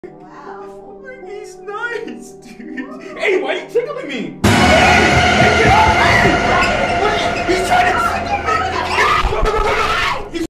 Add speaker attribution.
Speaker 1: Wow.
Speaker 2: He's nice, dude. Hey, why are you tickling me?